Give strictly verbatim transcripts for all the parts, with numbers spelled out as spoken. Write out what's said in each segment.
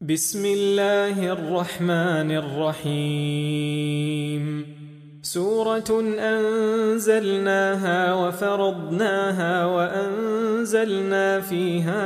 بسم الله الرحمن الرحيم. سورة أنزلناها وفرضناها وأنزلنا فيها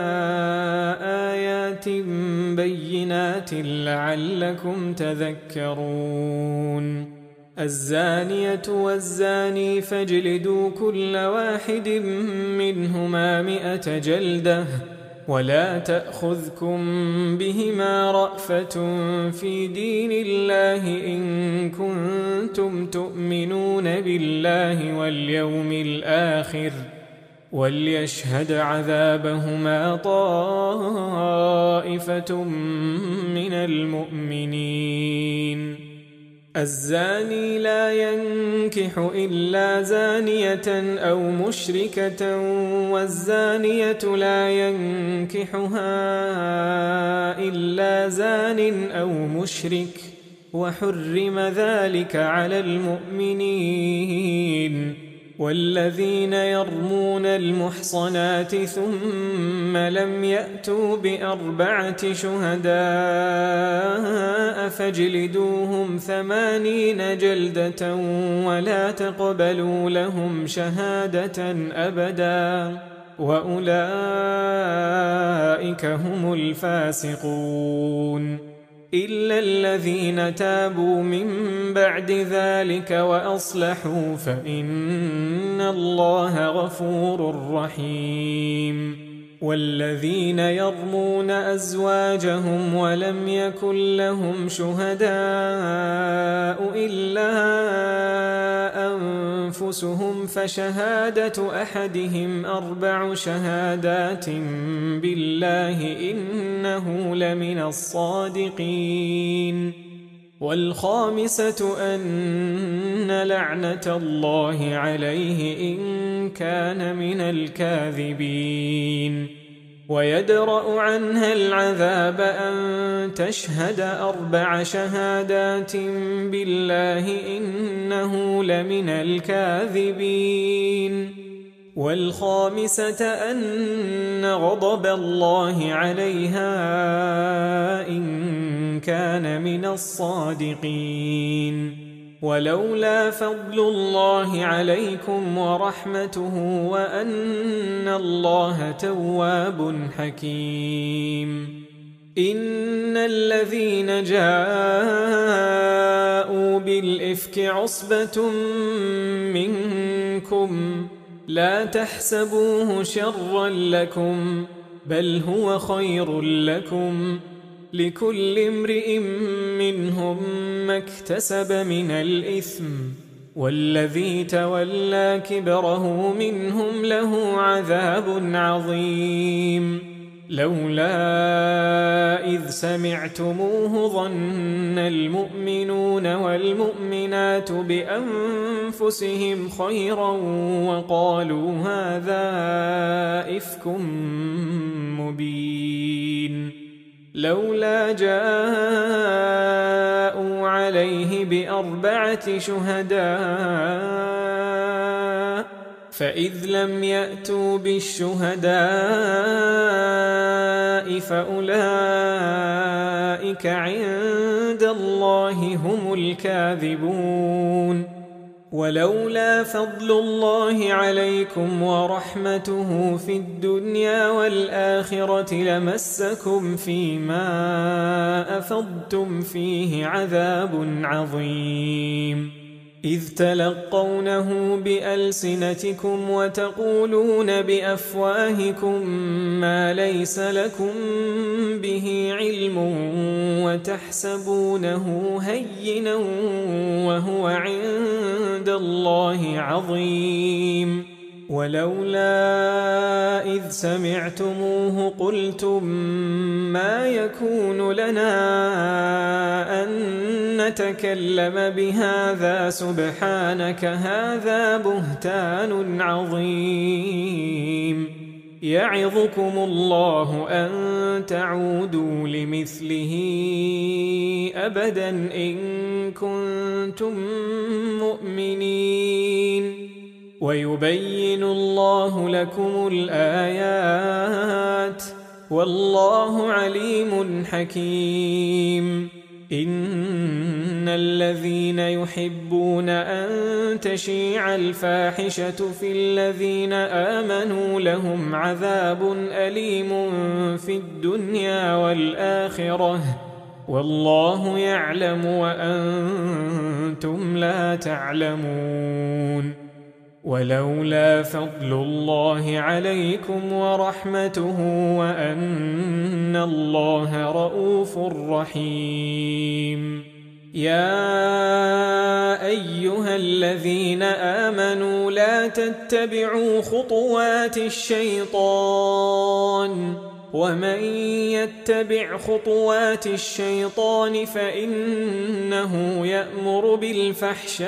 آيات بينات لعلكم تذكرون. الزانية والزاني فاجلدوا كل واحد منهما مئة جلدة ولا تأخذكم بهما رأفة في دين الله إن كنتم تؤمنون بالله واليوم الآخر وليشهد عذابهما طائفة من المؤمنين. الزاني لا ينكح إلا زانية أو مشركة والزانية لا ينكحها إلا زان أو مشرك وحرم ذلك على المؤمنين. والذين يرمون المحصنات ثم لم يأتوا بأربعة شهداء فاجلدوهم ثمانين جلدة ولا تقبلوا لهم شهادة أبدا وأولئك هم الفاسقون. إلا الذين تابوا من بعد ذلك وأصلحوا فإن الله غفور رحيم. والذين يرمون أزواجهم ولم يكن لهم شهداء إلا أنفسهم فشهادة أحدهم أربع شهادات بالله إنه لمن الصادقين. والخامسة أن لعنة الله عليه إن كان من الكاذبين. ويدرأ عنها العذاب أن تشهد أربع شهادات بالله إنه لمن الكاذبين. والخامسة أن غضب الله عليها إن كان من الصادقين. ولولا فضل الله عليكم ورحمته وأن الله تواب حكيم. إن الذين جاءوا بالإفك عصبة منكم لا تحسبوه شرا لكم بل هو خير لكم لكل امرئ منهم ما اكتسب من الإثم والذي تولى كبره منهم له عذاب عظيم. لولا إذ سمعتموه ظن المؤمنون والمؤمنات بأنفسهم خيرا وقالوا هذا إفك مبين. لولا جاءوا عليه بأربعة شهداء فإذ لم يأتوا بالشهداء فأولئك عند الله هم الكاذبون. ولولا فضل الله عليكم ورحمته في الدنيا والآخرة لمسكم فيما أفضتم فيه عذاب عظيم. إذ تلقونه بألسنتكم وتقولون بأفواهكم ما ليس لكم به علم وتحسبونه هينا وهو عند الله عظيم. ولولا إذ سمعتموه قلتم ما يكون لنا أن نتكلم بهذا سبحانك هذا بهتان عظيم. يعظكم الله أن تعودوا لمثله أبدا إن كنتم مؤمنين. ويبين الله لكم الآيات والله عليم حكيم. إن الذين يحبون أن تشيع الفاحشة في الذين آمنوا لهم عذاب أليم في الدنيا والآخرة والله يعلم وأنتم لا تعلمون. ولولا فضل الله عليكم ورحمته وأن الله رؤوف رحيم. يا أيها الذين آمنوا لا تتبعوا خطوات الشيطان ومن يتبع خطوات الشيطان فإنه يأمر بالفحشاء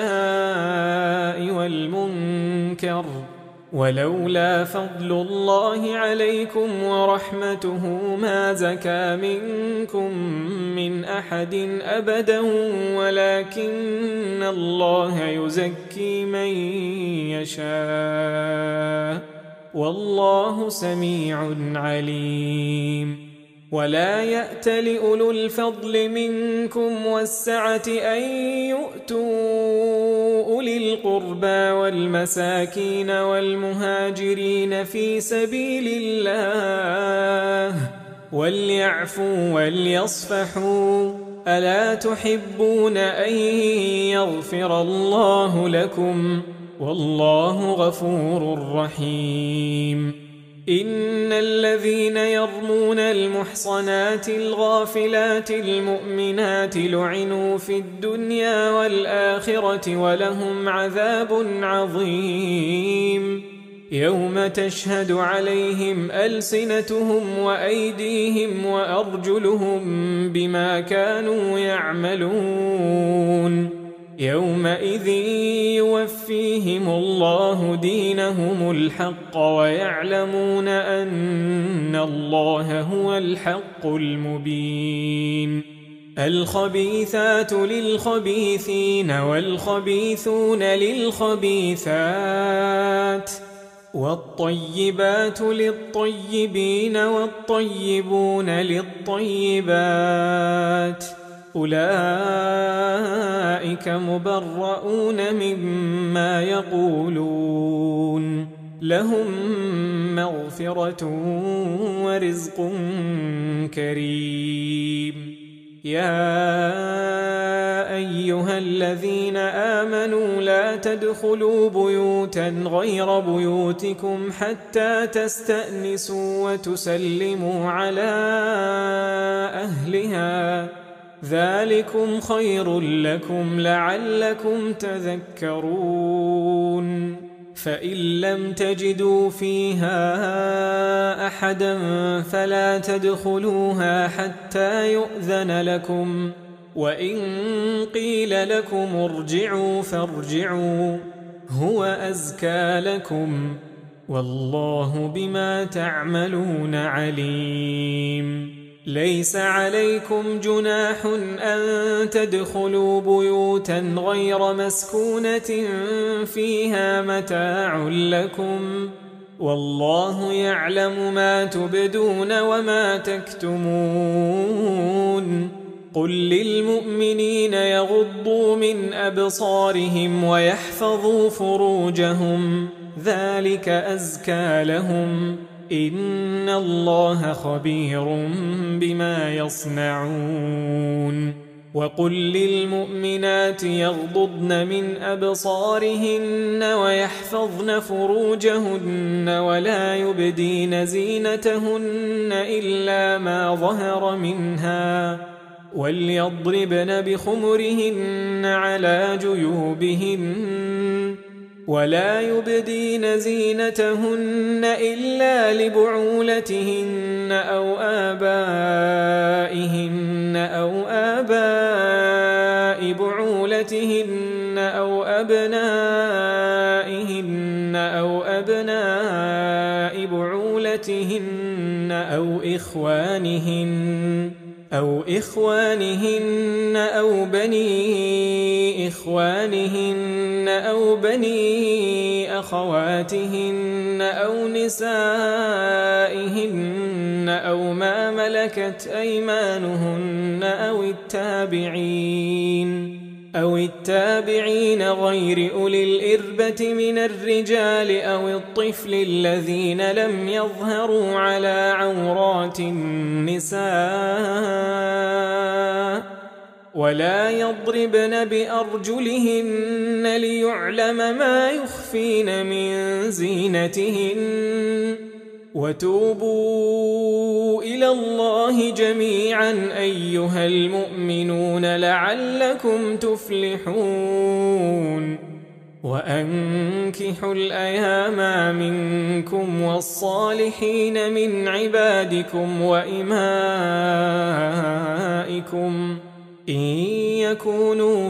والمنكر ولولا فضل الله عليكم ورحمته ما زكى منكم من أحد أبدا ولكن الله يزكي من يشاء والله سميع عليم. ولا يأتل أولو الفضل منكم والسعة أن يؤتوا أولي القربى والمساكين والمهاجرين في سبيل الله وليعفوا وليصفحوا ألا تحبون أن يغفر الله لكم والله غفور رحيم. إن الذين يرمون المحصنات الغافلات المؤمنات لعنوا في الدنيا والآخرة ولهم عذاب عظيم يوم تشهد عليهم ألسنتهم وأيديهم وأرجلهم بما كانوا يعملون يومئذ يوفيهم الله دينهم الحق ويعلمون أن الله هو الحق المبين. الخبيثات للخبيثين والخبيثون للخبيثات والطيبات للطيبين والطيبون للطيبات أولئك مبرؤون مما يقولون لهم مغفرة ورزق كريم. يا أيها الذين آمنوا لا تدخلوا بيوتا غير بيوتكم حتى تستأنسوا وتسلموا على أهلها ذلكم خير لكم لعلكم تذكرون. فإن لم تجدوا فيها أحدا فلا تدخلوها حتى يؤذن لكم وإن قيل لكم ارجعوا فارجعوا هو أزكى لكم والله بما تعملون عليم. ليس عليكم جناح أن تدخلوا بيوتا غير مسكونة فيها متاع لكم والله يعلم ما تبدون وما تكتمون. قل للمؤمنين يغضوا من أبصارهم ويحفظوا فروجهم ذلك أزكى لهم إن الله خبير بما يصنعون. وقل للمؤمنات يغضضن من أبصارهن ويحفظن فروجهن ولا يبدين زينتهن إلا ما ظهر منها وليضربن بخمرهن على جيوبهن ولا يبدين زينتهن إلا لبعولتهن أو آبائهن أو آباء بعولتهن أو أبنائهن أو أبناء بعولتهن أو إخوانهن أو إخوانهن أو بني إخوانهن أو بني أخواتهن أو نسائهن أو ما ملكت أيمانهن أو التابعين أو التابعين غير أولي الإربة من الرجال أو الطفل الذين لم يظهروا على عورات النساء ولا يضربن بأرجلهن ليعلم ما يخفين من زينتهن وتوبوا إلى الله جميعا أيها المؤمنون لعلكم تفلحون وأنكحوا الأيام منكم والصالحين من عبادكم وإمائكم إن يكونوا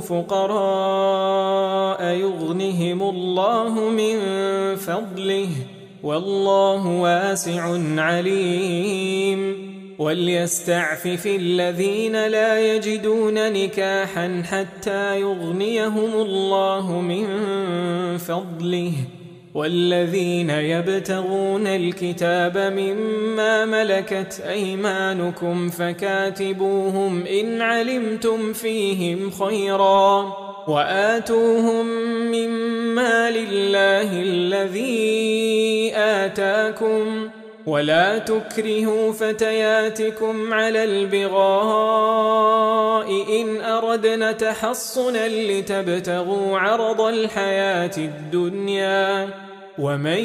فقراء يغنهم الله من فضله والله واسع عليم وليستعفف الذين لا يجدون نكاحا حتى يغنيهم الله من فضله والذين يبتغون الكتاب مما ملكت أيمانكم فكاتبوهم إن علمتم فيهم خيرا وآتوهم مما لله الذي آتاكم ولا تكرهوا فتياتكم على البغاء إن أردنا تحصنا لتبتغوا عرض الحياة الدنيا ومن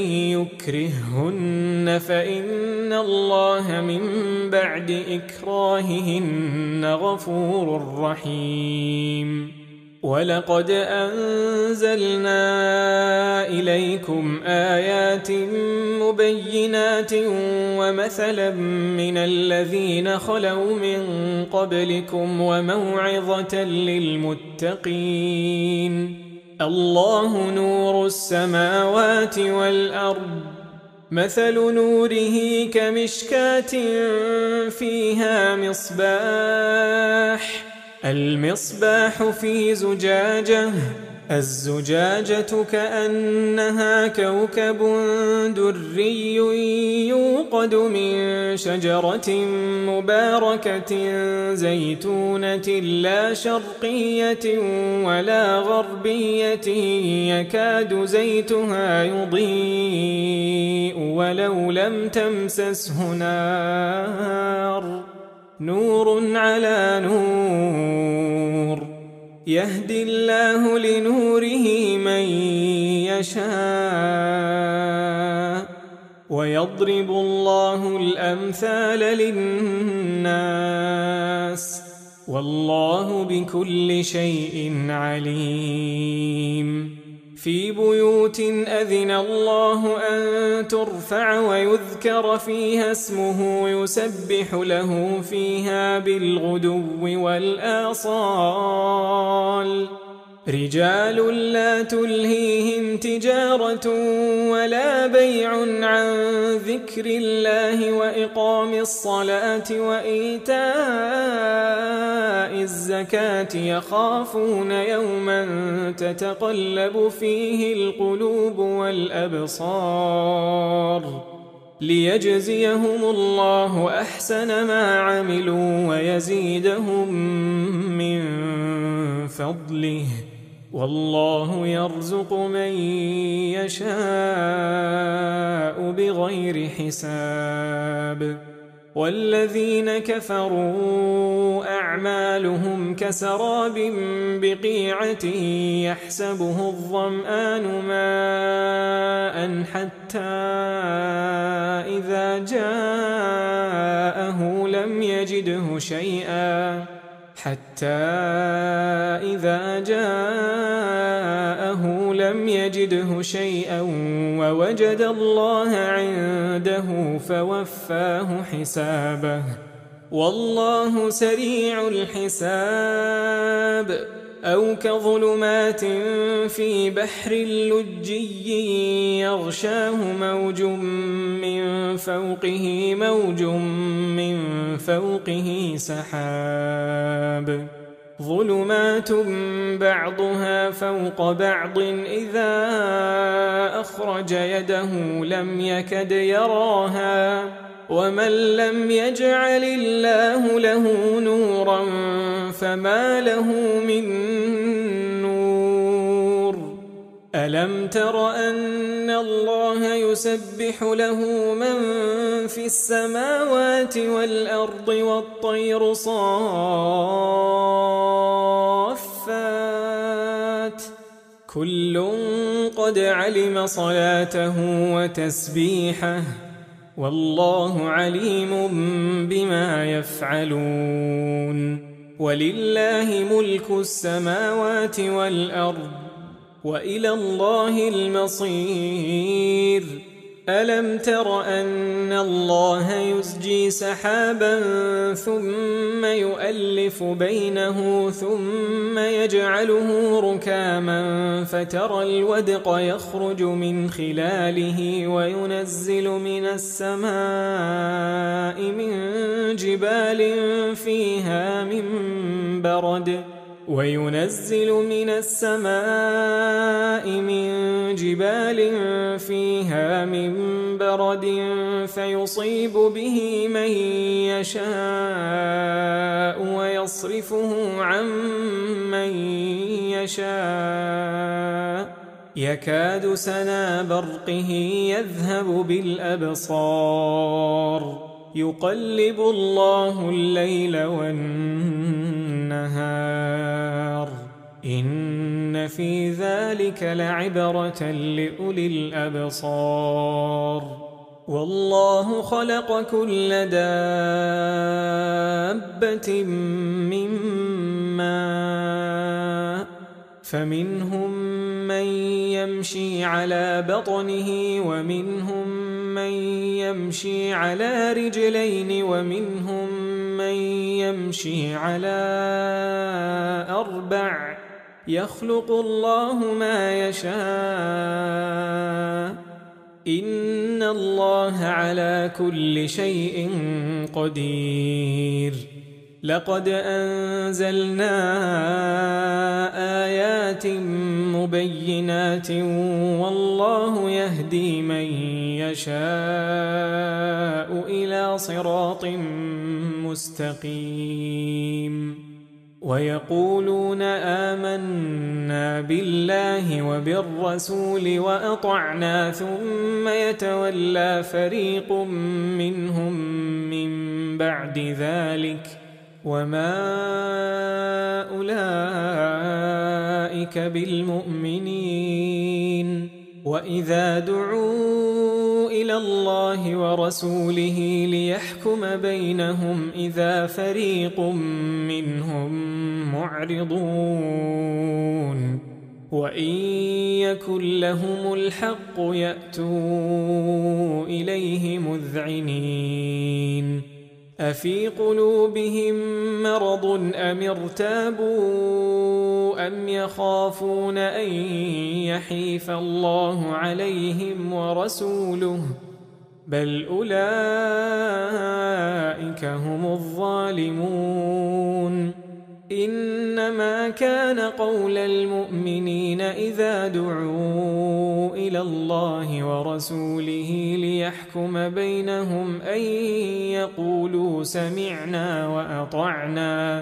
يكرههن فإن الله من بعد إكراههن غفور رحيم ولقد أنزلنا إليكم آيات مبينات ومثلا من الذين خلوا من قبلكم وموعظة للمتقين الله نور السماوات والأرض مثل نوره كمشكاة فيها مصباح المصباح في زجاجة الزجاجة كأنها كوكب دري يوقد من شجرة مباركة زيتونة لا شرقية ولا غربية يكاد زيتها يضيء ولو لم تمسسه نار نور على نور يهدي الله لنوره من يشاء ويضرب الله الأمثال للناس والله بكل شيء عليم في بيوت أذن الله أن ترفع ويذكر فيها اسمه يسبح له فيها بالغدو والآصال رجال لا تلهيهم تجارة ولا بيع عن ذكر الله وإقام الصلاة وإيتاء الزكاة يخافون يوما تتقلب فيه القلوب والأبصار ليجزيهم الله أحسن ما عملوا ويزيدهم من فضله والله يرزق من يشاء بغير حساب والذين كفروا أعمالهم كسراب بقيعة يحسبه الظمآن ماء حتى إذا جاءه لم يجده شيئا حتى إذا جاءه لم يجده شيئا ووجد الله عنده فوفاه حسابه والله سريع الحساب أو كظلمات في بحر لجي يغشاه موج من فوقه موج من فوقه سحاب ظلمات بعضها فوق بعض إذا أخرج يده لم يكد يراها ومن لم يجعل الله له نورا فما له من نور. ألم تر أن الله يسبح له من في السماوات والأرض والطير صافات كل قد علم صلاته وتسبيحه والله عليم بما يفعلون. ولله ملك السماوات والأرض وإلى الله المصير. ألم تر أن الله يزجي سحابا ثم يؤلف بينه ثم يجعله ركاما فترى الودق يخرج من خلاله وينزل من السماء من جبال فيها من برد وينزل من السماء من جبال فيها من برد فيصيب به من يشاء ويصرفه عن من يشاء يكاد سنا برقه يذهب بالأبصار يقلب الله الليل والنهار إن في ذلك لعبرة لأولي الأبصار. والله خلق كل دابة من ماء فمنهم من يمشي على بطنه ومنهم من يمشي على رجلين ومنهم من يمشي على أربع يخلق الله ما يشاء إن الله على كل شيء قدير. لقد أنزلنا آيات مبينات والله يهدي من يشاء إلى صراط مستقيم. ويقولون آمنا بالله وبالرسول وأطعنا ثم يتولى فريق منهم من بعد ذلك وما أولئك بالمؤمنين. وإذا دعوا إلى الله ورسوله ليحكم بينهم إذا فريق منهم معرضون وإن يكن لهم الحق يأتوا إليه مذعنين. أفي قلوبهم مرض أم ارتابوا أم يخافون أن يحيف الله عليهم ورسوله بل أولئك هم الظالمون. إنما كان قول المؤمنين إذا دعوا إلى الله ورسوله ليحكم بينهم أن يقولوا سمعنا وأطعنا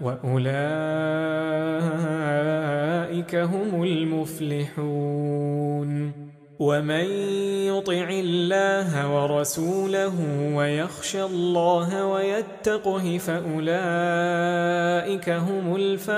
وأولئك هم المفلحون. ومن يطع الله ورسوله ويخشى الله ويتقه فأولئك هم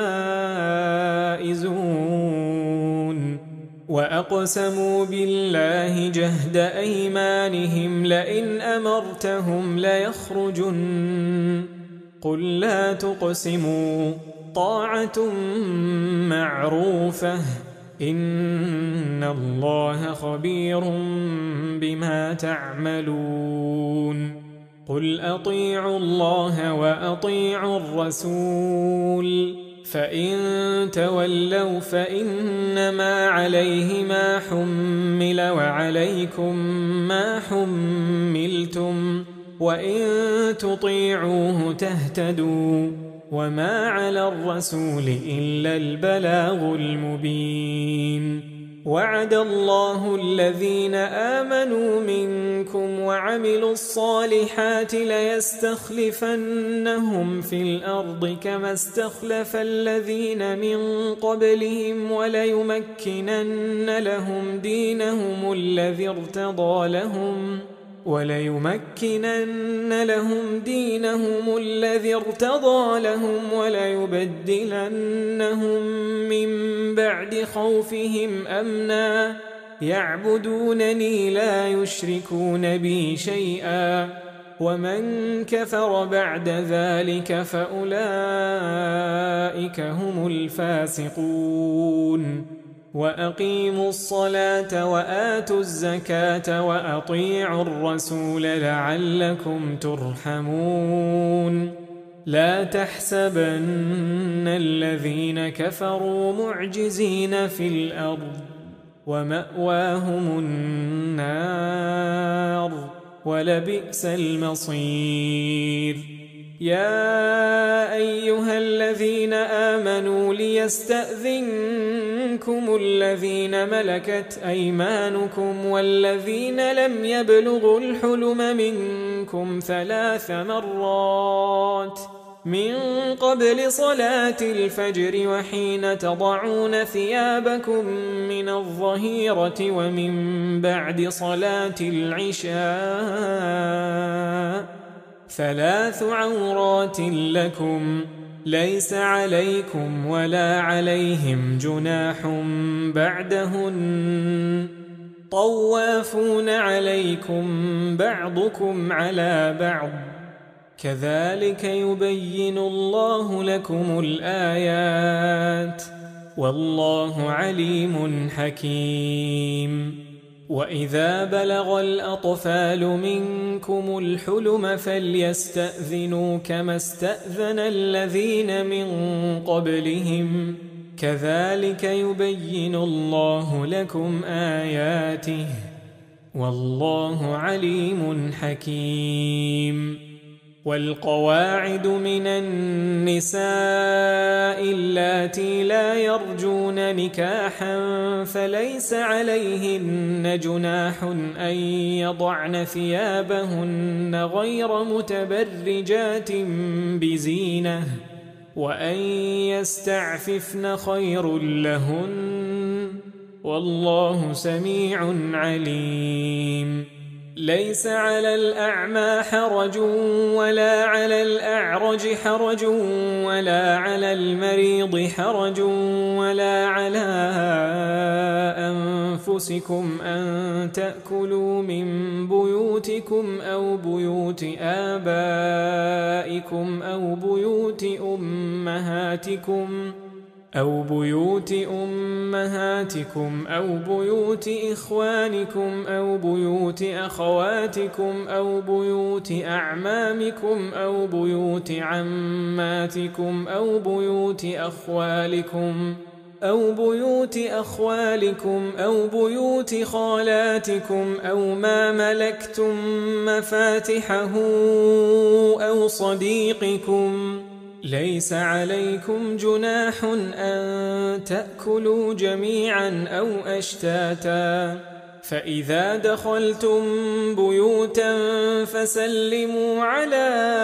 الفائزون. وأقسموا بالله جهد أيمانهم لئن أمرتهم ليخرجن قل لا تقسموا طاعة معروفة إن الله خبير بما تعملون. قل أطيعوا الله وأطيعوا الرسول فإن تولوا فإنما عليه ما حمل وعليكم ما حملتم وإن تطيعوه تهتدوا وما على الرسول إلا البلاغ المبين. وعد الله الذين آمنوا منكم وعملوا الصالحات ليستخلفنهم في الأرض كما استخلف الذين من قبلهم وليمكنن لهم دينهم الذي ارتضى لهم وليمكنن لهم دينهم الذي ارتضى لهم وليبدلنهم من بعد خوفهم أمنا يعبدونني لا يشركون بي شيئا ومن كفر بعد ذلك فأولئك هم الفاسقون وأقيموا الصلاة وآتوا الزكاة وأطيعوا الرسول لعلكم ترحمون لا تحسبن الذين كفروا معجزين في الأرض ومأواهم النار ولبئس المصير يا أيها الذين آمنوا ليستأذنكم الذين ملكت أيمانكم والذين لم يبلغوا الحلم منكم ثلاث مرات من قبل صلاة الفجر وحين تضعون ثيابكم من الظهيرة ومن بعد صلاة العشاء ثلاث عورات لكم ليس عليكم ولا عليهم جناح بعدهن طوافون عليكم بعضكم على بعض كذلك يبين الله لكم الآيات والله عليم حكيم وإذا بلغ الأطفال منكم الحلم فليستأذنوا كما استأذن الذين من قبلهم كذلك يبين الله لكم آياته والله عليم حكيم والقواعد من النساء اللاتي لا يرجون نكاحا فليس عليهن جناح أن يضعن ثيابهن غير متبرجات بزينة وأن يستعففن خير لهن والله سميع عليم ليس على الأعمى حرج ولا على الأعرج حرج ولا على المريض حرج ولا على أنفسكم أن تأكلوا من بيوتكم أو بيوت آبائكم أو بيوت أمهاتكم أو بيوت أمهاتكم أو بيوت إخوانكم أو بيوت أخواتكم أو بيوت أعمامكم أو بيوت عماتكم أو بيوت أخوالكم أو بيوت أخوالكم أو بيوت خالاتكم أو ما ملكتم مفاتحه أو صديقكم ليس عليكم جناح أن تأكلوا جميعا أو أشتاتا فإذا دخلتم بيوتا فسلموا على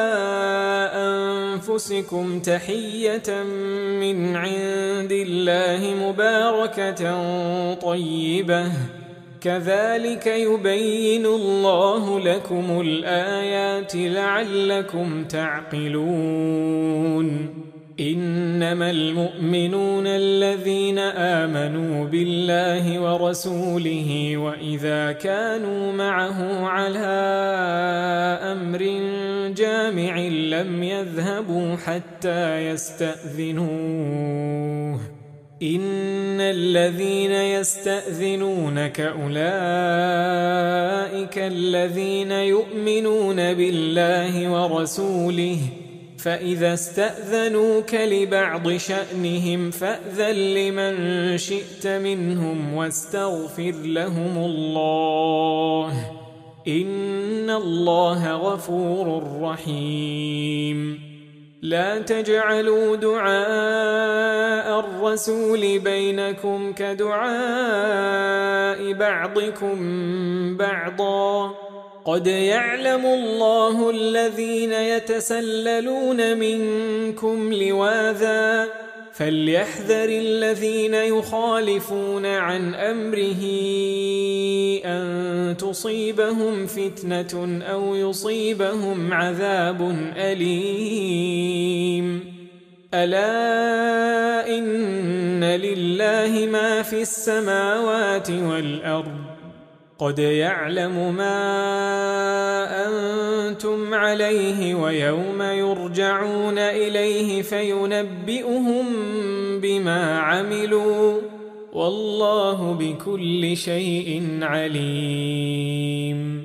أنفسكم تحية من عند الله مباركة طيبة كذلك يبين الله لكم الآيات لعلكم تعقلون إنما المؤمنون الذين آمنوا بالله ورسوله وإذا كانوا معه على أمر جامع لم يذهبوا حتى يستأذنوه إن الذين يستأذنونك أولئك الذين يؤمنون بالله ورسوله فإذا استأذنوك لبعض شأنهم فأذن لمن شئت منهم واستغفر لهم الله إن الله غفور رحيم لا تجعلوا دعاء الرسول بينكم كدعاء بعضكم بعضا قد يعلم الله الذين يتسللون منكم لواذا فليحذر الذين يخالفون عن أمره أن تصيبهم فتنة أو يصيبهم عذاب أليم ألا إن لله ما في السماوات والأرض قد يعلم ما أنتم عليه ويوم يرجعون إليه فينبئهم بما عملوا والله بكل شيء عليم